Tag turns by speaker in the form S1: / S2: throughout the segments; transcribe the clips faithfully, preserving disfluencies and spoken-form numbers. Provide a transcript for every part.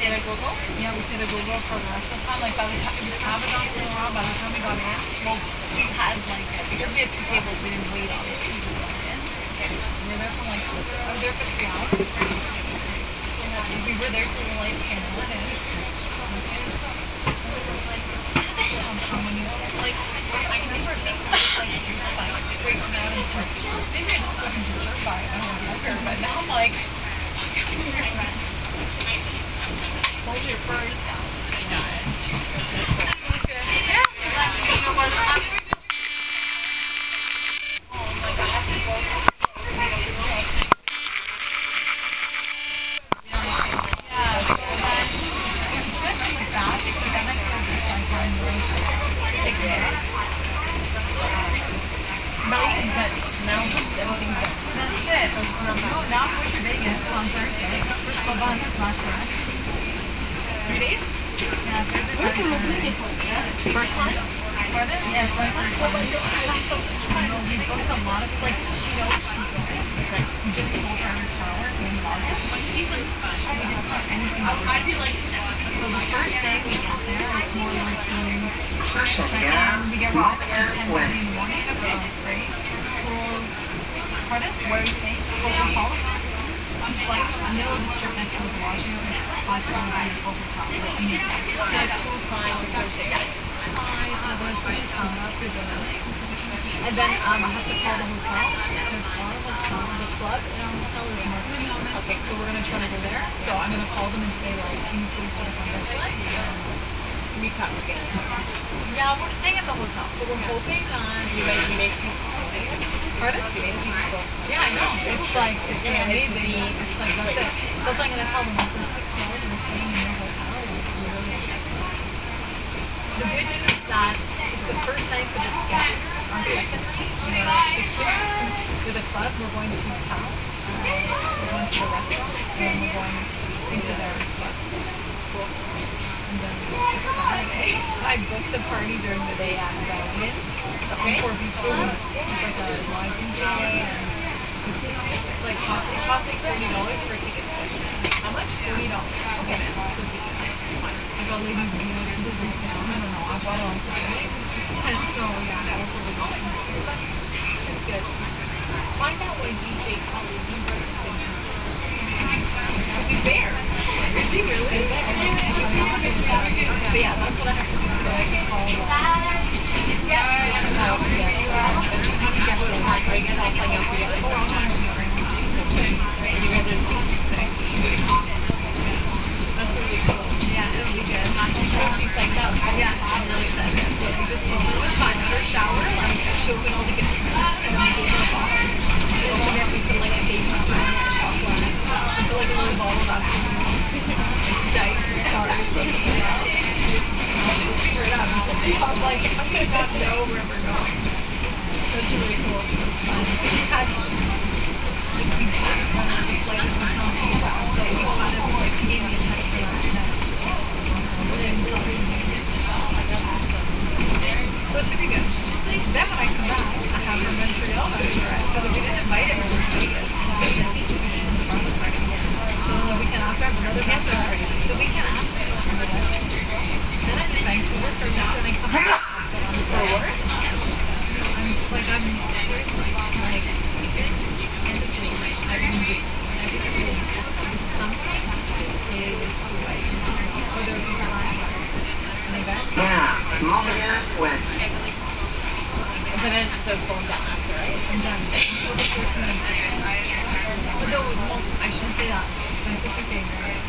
S1: Cedar Google?
S2: Yeah, we did a Google for the rest of the time. Like, by the time we have it on for a while, by the time we got in, well, we had, like, because we had two tables, we didn't wait on it. We just went in. We were there for, like, I was there for three hours. So, like, we were there till the lights came on, and like, I remember thinking, like, like, freaking out and stuff. Maybe I just wasn't disturbed by it. I don't remember, but now I'm like, hold your first. Three days? Yeah, Thursday, Friday, Saturday. First one? Pardon? Yeah, first one. So, like, we booked a lot of, like, she knows she's going. Okay. We just told her in the shower in August. She's like, we didn't have anything over. I'd be like, so the first day we get there, it's more like doing check in. We get rocked at ten thirty in the morning. Okay. Great. Cool. Pardon? Where are you staying? Cool Hall? It's like in the middle of the strip next to the washing room. Five dollars on the hotel.
S1: Like cool sign for Thursday.
S2: And then um, I have to call the hotel. There's our hotel, the club, and our hotel is marketing on it. Okay, so we're gonna try to go there. So I'm gonna call them and say, like, can you please put us on this list?
S1: We talk again.
S2: Yeah, we're staying at the hotel, so we're hoping that
S1: you made you made people.
S2: Pardon?
S1: You made people.
S2: Yeah, I know. It's like it's yeah, amazing. It's like that's it. That's what I'm gonna tell them. After six hours, we're staying in your hotel. The good news is that it's the first night for the sketch. Our second night, we're with a club. We're going to Cal. Uh, we're going to the restaurant, and we're going into their club. Cool. And then Saturday, I booked the party during the day at the Wynn. Okay. For beach party. It's like a live D J and it's like cost it costs like forty dollars for tickets. How much? Forty dollars. Okay, man. For tickets. Fine. I got ladies, you know, this is I don't know. I bought it on Saturday. And so yeah, that was really good. It's good.
S1: Find out where D J Holly Bieber is.
S2: He's there. Is he really? But yeah, that's what I have to do. So I can call. She was like, I'm going to not know where we're going. That's really cool. She had, like, we booked one of the flights from Montreal to Cedar, so we kind of, like, she gave me a check for last night. So it should be good. Then when I come back, I have her Montreal restaurant, so we didn't invite everyone to Vegas. So the weekend after, I have another birthday party. The weekend after, then I'm in Vancouver for a week, and I come back for work. I'm like, I'm seriously, like, end of June, every week, every week, something is to, like, whether it's an event.
S3: Yeah, Montreal West.
S1: But then so going down after, right?
S2: I'm done. October fourteenth. But no, no, I shouldn't say that. My sister gave me it.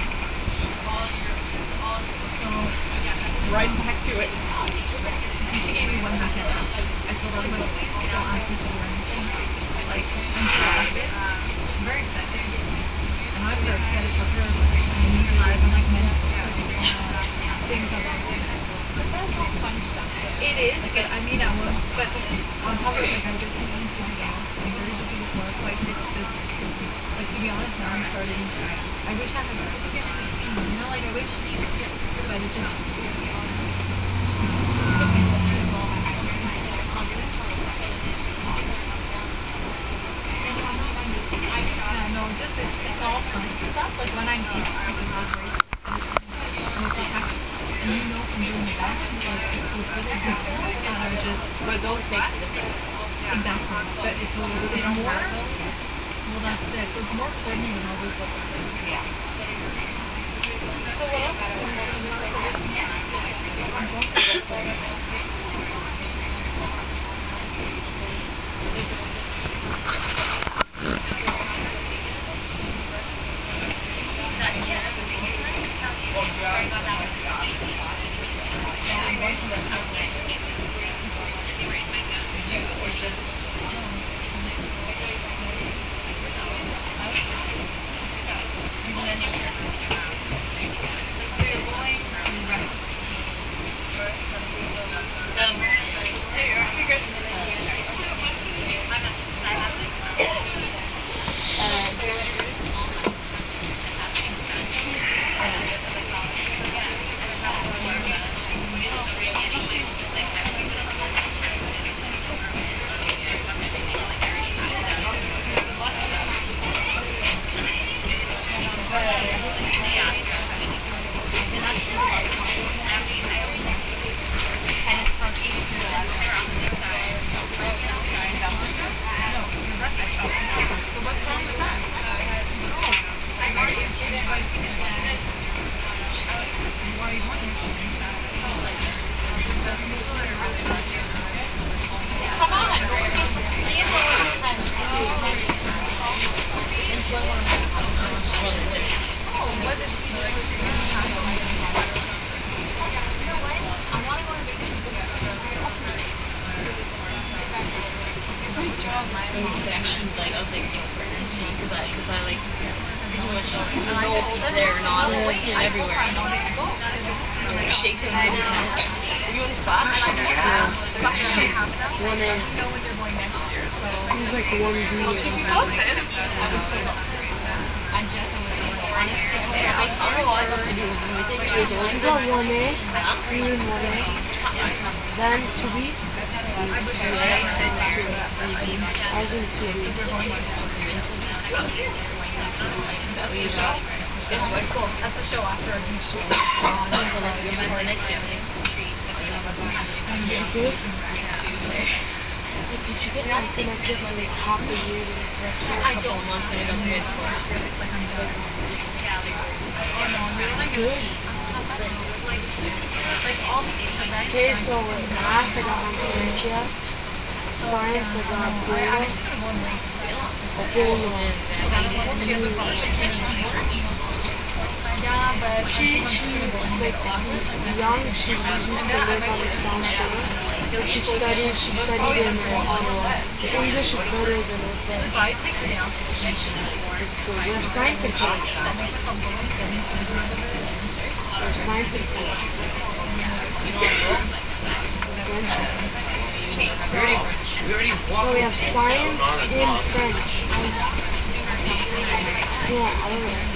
S2: So,
S1: Right back to it.
S2: she gave me one weekend. I told her, like, please don't ask me for anything. Like, I'm so excited. I'm very excited. And I'm very excited for her. And you guys, I'm like, meant to things of
S1: But that's all fun stuff.
S2: It is, but I mean, I was, but on top of it, like, I just came into the house. I'm very busy with work. Like, it's just, like, to be honest, now I'm starting, I wish I had, you know, like, I wish, but it just, yeah, no, just, it's, it's all fun stuff. Like, when I'm in, it's great. it's more coordinated than always what we're doing.
S1: Yeah.
S2: So what else? I'm going to go for it.
S1: Actually, like, I was like, you know, pregnancy, because I, because I, like, pretty much know if he's there or not. I see him everywhere. He, like, shakes him every time. Are you on the spot?
S4: Yeah.
S2: One in. Know when they're going next year, so.
S4: He's like one B.
S2: I just
S4: You got one A, you in one A, then two B, I was in two B.
S1: Yes, what? Cool.
S2: That's a show after a beach show.
S4: Good? Did you get unconnected like half a year to this restaurant?
S1: I don't want to get upgrade for
S4: Good. Okay, so in math I got Montreal-Vaudreuil, science I got Vendome,
S2: Yeah, but
S4: she, she, like, young, she used to live on the South Shore. She studied, she studied in Ottawa. English is better than her French. It's good. We're science and French. We're science and French. French. So we have science and French. Yeah, I don't know.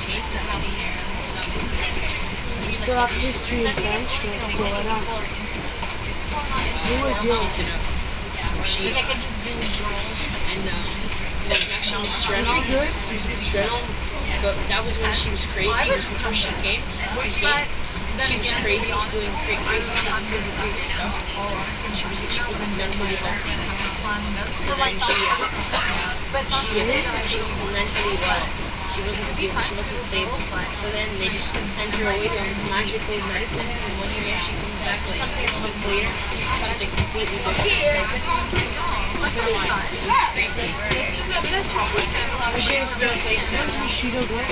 S4: We still have history and French, we have to go it up. Who was yours?
S1: She, I could just do and um, like actually stress.
S4: Was she good?
S1: She was stress, but that was when she was crazy. Before she came, she was crazy, doing crazy, crazy, crazy, crazy stuff. She was, she wasn't mentally healthy. So then she, she, she was mentally well. She wasn't stable. She wasn't stable. So then they just sent her away to this magical medical, and one year she comes back like six months later, she's like completely different. She was still a place now.
S4: She don't go.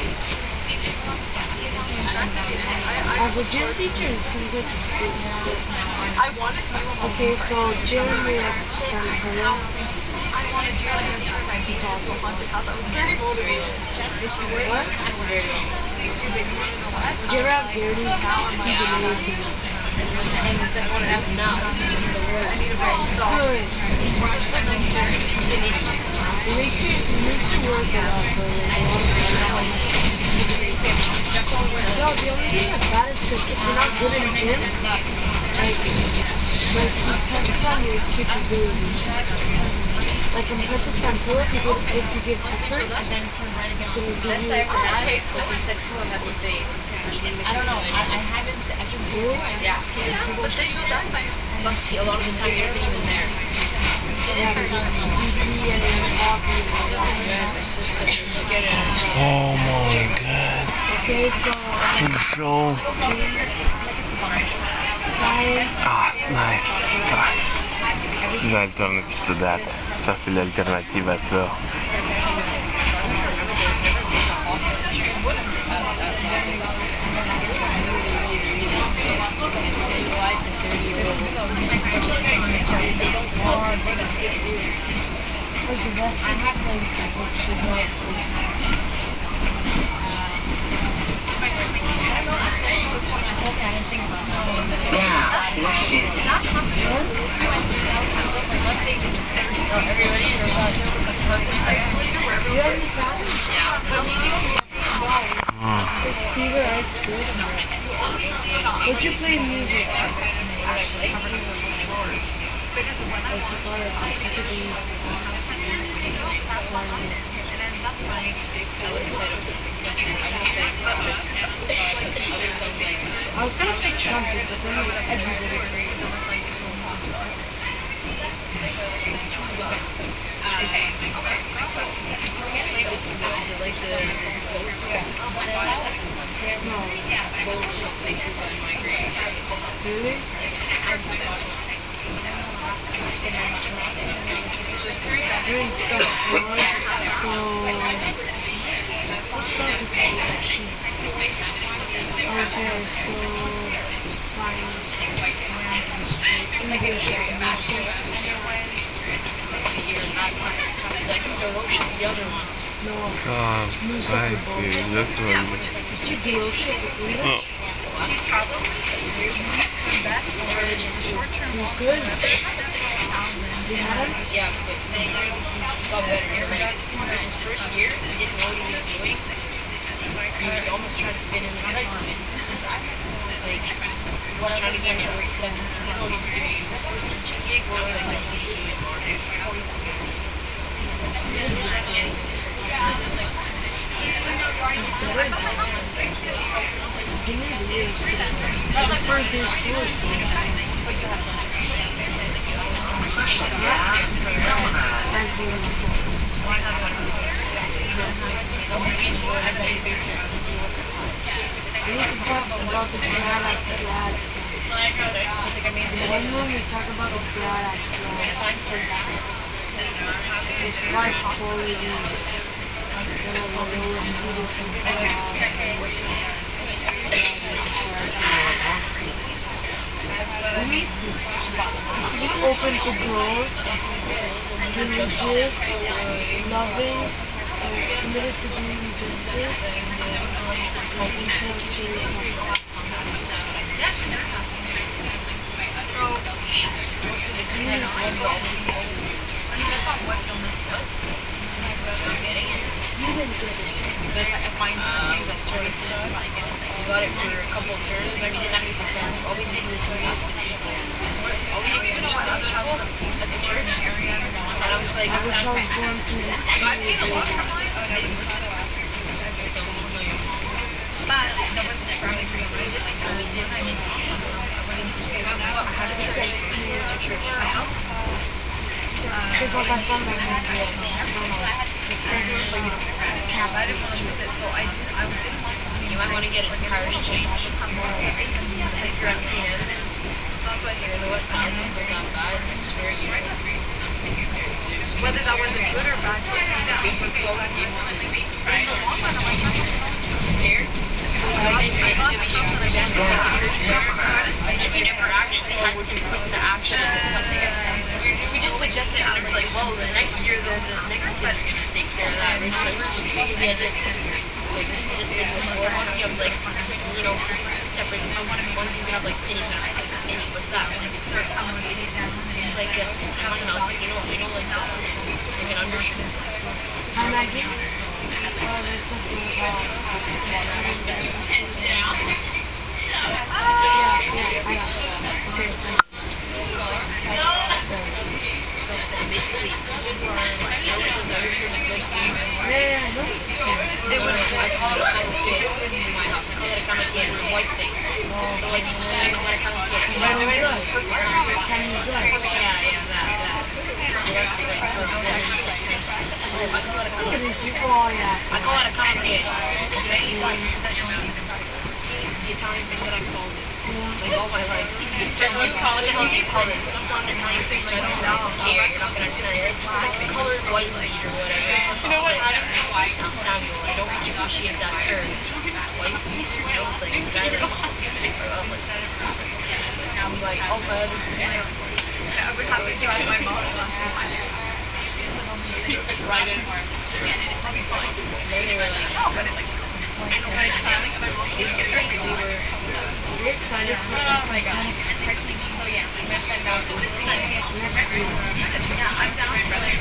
S4: As a gym teacher, it seems like it's good.
S2: I wanted to.
S4: Okay, so gym we have Santa.
S2: I wanted to like a shirt I beat off to a haunted house. I was very motivated.
S4: What?
S1: That's very long.
S4: Did you ever have Garrity? He's amazing.
S1: And I want to have him now. He's the worst.
S4: Good. It makes you, it makes you work a lot, but like, a lot of No, the only thing that's bad is because if you're not good at gym, like, like, it depends on your capabilities. Like in practice on pull if you give if you give effort, it's gonna give you
S1: I said to him at the face. I don't know. I, I haven't. I just do it. Yeah. But see, a lot of the time he wasn't even there.
S4: Yeah, because ski and then hockey and all that.
S1: Yeah, my sister, you get it.
S5: Oh my god.
S4: Okay, so um,
S5: Good show.
S4: science.
S5: Ah, nice. Tak. Une alternative to that. Ça, c'est l'alternative à ça.
S4: Like the rest of the places, which should not
S3: Yeah, bless you.
S4: You understand?
S5: Mm.
S4: It's Cedar High School. Would you play music? Like you got it, I could use I was gonna say trumpet, but then everybody plays it.
S1: Like the
S4: No. Really? Doing stuff for us, so what stuff is that actually? Okay, so science, English, and music.
S1: the other one.
S4: No.
S5: Oh, thank you. This one.
S4: Did you do shit with English?
S5: Oh.
S4: It was good. You had him?
S1: Yeah, but then he got better. Like, his first year, he didn't know what he was doing. He was almost trying to fit in the like, like, he was trying to get into work stuff. He didn't know what he was doing. His first teaching gig was like, like, he
S4: The first day of school is fun. Thank you. We need to talk about the flat at flat. One room we talk about the flat at flat. It's like quality. One of the lowest people can we need to be open to growth, religious, loving, committed to doing justice, and intellectual. You didn't get it.
S1: But I find things I sort of we got it for a couple of terms. I mean, we didn't have any percent. All we did was meet the people. All we did was just meet the people at the church. And I was like,
S4: I wish I was going to the Because like I found that movie,
S1: you might want to get a parish change. Like your M T N. Here, the West End is not bad. I swear you. Whether that was a good or bad thing, basically all we did was here. We never actually had to put into action something. We just suggested it was like, well, the next year the, the next kid's gonna take care of that. Like, yeah, this like we suggested before. I was like, you know, separate accounts. One thing we have like penny pounds. Penny, what's that? Like it's like a townhouse, you know, you know, like that. Like an under.
S4: Hi Maggie. Oh, there's something about. Yeah, yeah, I know. Okay.
S1: Basically, you know, those other those things.
S4: Yeah, yeah, no.
S1: They would have I call it kind of kid in my house. I call it a kind of kid, a white thing. So like, I call it a kind of kid.
S4: Can you good? Can you good?
S1: Yeah, yeah, that, that. I call it a commentator. It's the Italian thing that I called it. Like all my life. What the hell do you call it? It's just not an Italian thing, so I don't care. You're not gonna understand it. It's like the color white meat or whatever. You know what? I don't know why. Now Samuel, I don't appreciate that term. White meat, I don't think. I don't know. I'm like, oh my other I would have to drive my mom right in. Then they were like, oh, but it's like, basically we were
S4: We're excited for
S1: oh my god. Oh yeah, I messed that down. Yeah, I'm down for like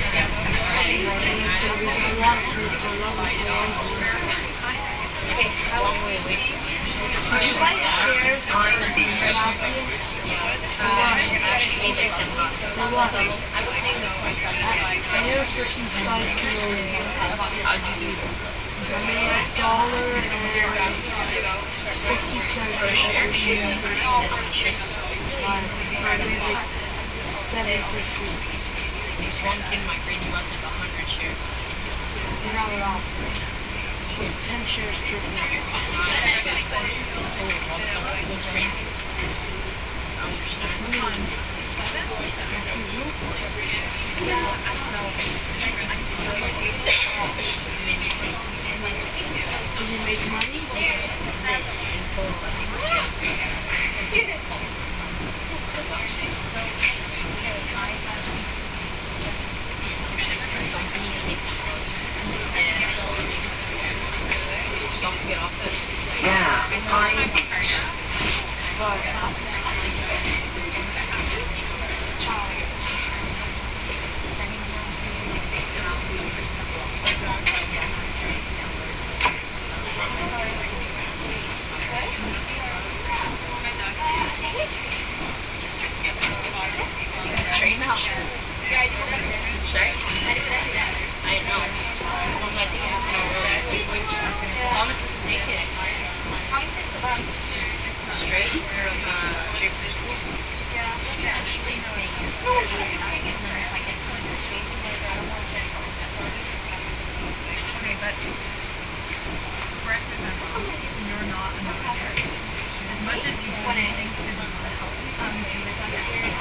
S1: okay, how long will we wait?
S4: Did you buy shares on the last year?
S1: Uh, actually made like ten bucks.
S4: For what?
S1: I was saying the price on
S4: I know for these five kilos.
S1: how'd you do that?
S4: I made a dollar and fifty cents
S1: Per share?
S4: Five. So I made like seven fifty.
S1: This one kid in my grade he bought like a hundred shares.
S4: Not at all. So it's ten shares triple.
S1: It was crazy. I understand.
S4: Did you make money?
S1: Don't get off this.
S3: Yeah, fine beach.
S1: Straight now. Straight? I know. As long as I think half an hour. Thomas doesn't take it. Straight? Or uh, straight for school?
S2: Okay, but correct me if I'm wrong. You're not a military. As much as you want to think this is going to help you, um, do it on your right?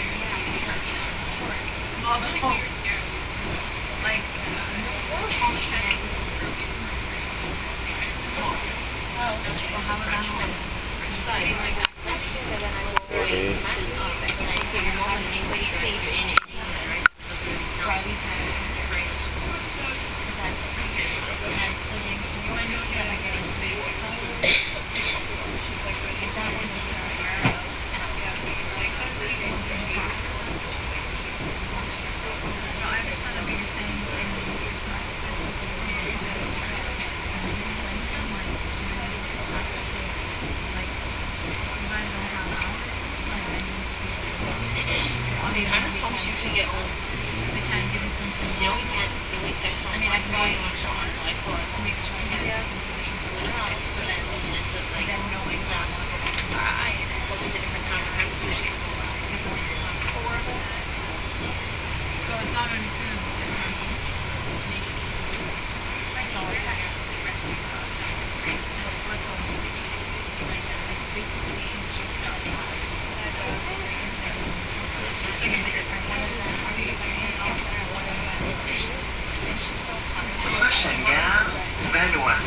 S2: Well, like, well, how about that? Deciding like that.
S5: Okay.
S3: Listen, yeah, Vendome.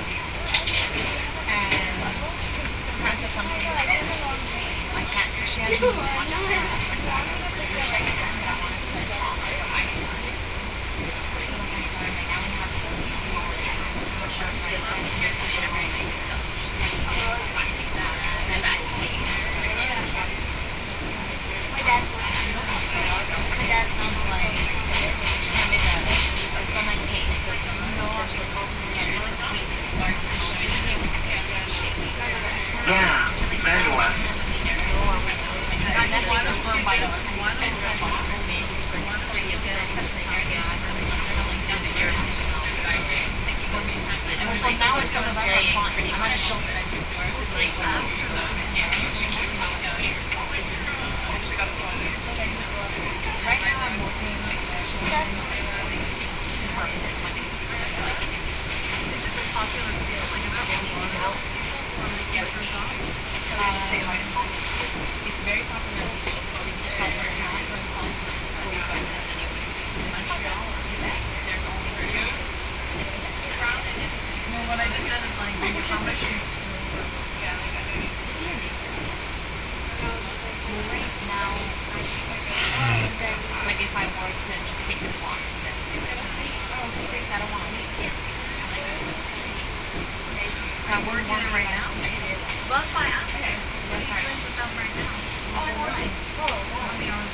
S3: Yeah, Vendome.
S1: It's very popular in the popular town for forty presidents anyway. In Montreal or Quebec, there's only three.
S2: No, what I just said is like, how much you screw over.
S1: Well, right now, like if I were to just take this walk, then I don't want to leave. So I'm working it right now.
S2: Well, that's fine. Okay. What are you doing with them right now?
S1: Oh, nice.
S2: Oh, how many hours?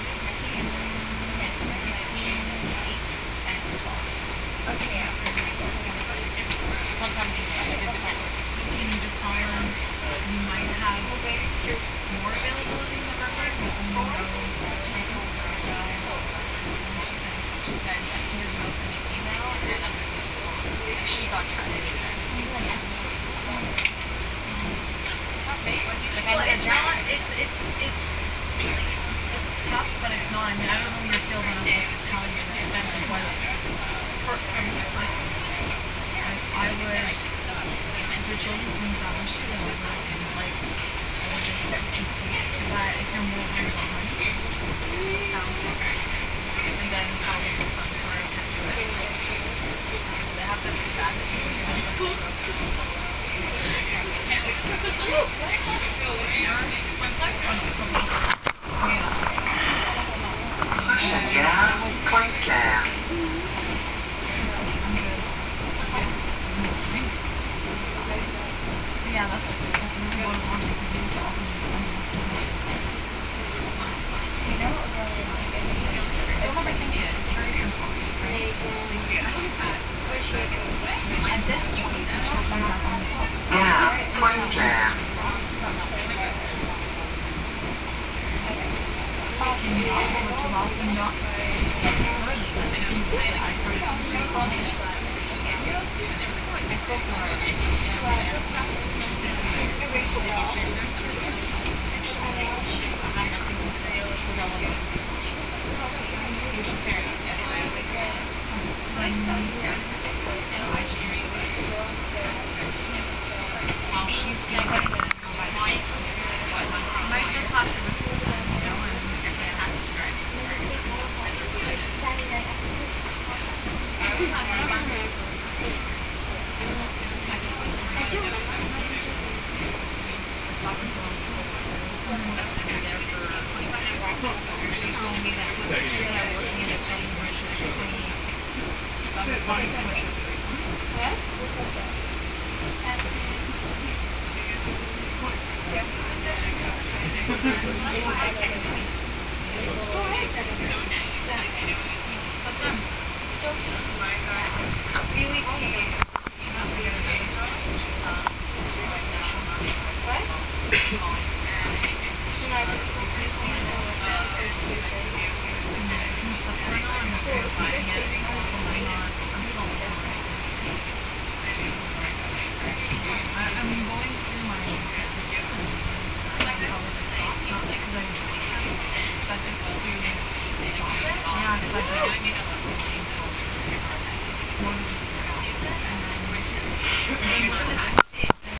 S1: Between eight and twelve.
S2: Okay.
S1: Sometimes you it depends.
S2: Can you just tell them you might have more availability in the record, but only those
S1: I told her, no. She said, here's notes in the email, and I'm going to move on. Like, she got trusted.
S2: Well, it's not, it's, it's, it's, it's tough, but it's not. I mean, I don't know your skills, and I'm supposed to tell you that expensive, but for, for me, like, like, I would, if the children think that much to go over, and, like, I would just insist that if you're more hands-on, sounds good. And then tell them, I'm sorry, I can't do it. They have to be bad at
S3: Prochaine gare, Pointe-Claire.
S2: Yeah, that's that's really what I wanted to do to offer you something. You know what really I don't overthink it. It's very simple, right? At this point, it's talking about on the phone.
S3: Gare, Pointe-Claire.
S2: Can you offer it to Ralph and not early? But I think that I heard it from you. I spoke to her. How she's feeling, might just have to listen to them, you know, and it has to strike. She told me that she ended up working in a place where she was twenty, twenty switches. Yeah, because I